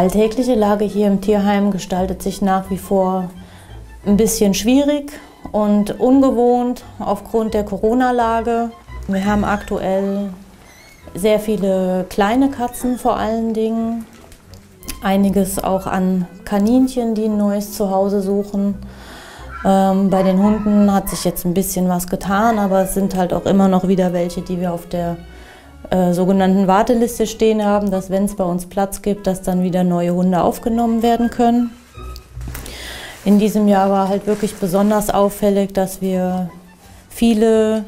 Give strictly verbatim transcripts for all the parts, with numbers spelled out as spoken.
alltägliche Lage hier im Tierheim gestaltet sich nach wie vor ein bisschen schwierig und ungewohnt aufgrund der Corona-Lage. Wir haben aktuell sehr viele kleine Katzen vor allen Dingen, einiges auch an Kaninchen, die ein neues Zuhause suchen. Ähm, bei den Hunden hat sich jetzt ein bisschen was getan, aber es sind halt auch immer noch wieder welche, die wir auf der äh, sogenannten Warteliste stehen haben, dass, wenn es bei uns Platz gibt, dass dann wieder neue Hunde aufgenommen werden können. In diesem Jahr war halt wirklich besonders auffällig, dass wir viele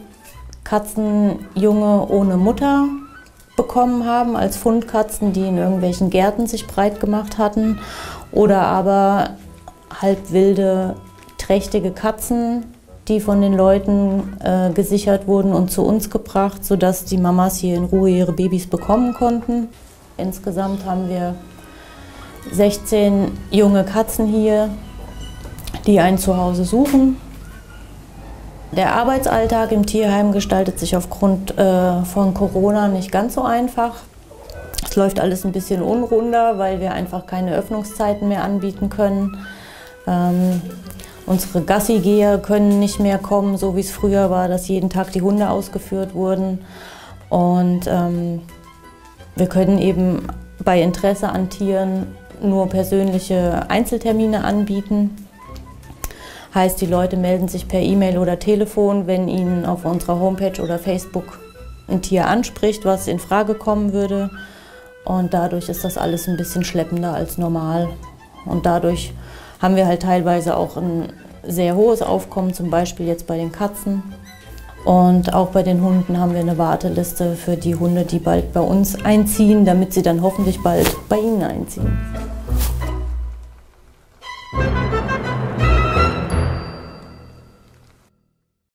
Katzenjunge ohne Mutter bekommen haben, als Fundkatzen, die in irgendwelchen Gärten sich breit gemacht hatten, oder aber halb wilde, trächtige Katzen, die von den Leuten äh, gesichert wurden und zu uns gebracht, sodass die Mamas hier in Ruhe ihre Babys bekommen konnten. Insgesamt haben wir sechzehn junge Katzen hier, die ein Zuhause suchen. Der Arbeitsalltag im Tierheim gestaltet sich aufgrund äh, von Corona nicht ganz so einfach. Es läuft alles ein bisschen unrunder, weil wir einfach keine Öffnungszeiten mehr anbieten können. Ähm, unsere Gassigeher können nicht mehr kommen, so wie es früher war, dass jeden Tag die Hunde ausgeführt wurden. Und ähm, wir können eben bei Interesse an Tieren nur persönliche Einzeltermine anbieten. Heißt, die Leute melden sich per E-Mail oder Telefon, wenn ihnen auf unserer Homepage oder Facebook ein Tier anspricht, was in Frage kommen würde. Und dadurch ist das alles ein bisschen schleppender als normal. Und dadurch haben wir halt teilweise auch ein sehr hohes Aufkommen, zum Beispiel jetzt bei den Katzen. Und auch bei den Hunden haben wir eine Warteliste für die Hunde, die bald bei uns einziehen, damit sie dann hoffentlich bald bei Ihnen einziehen.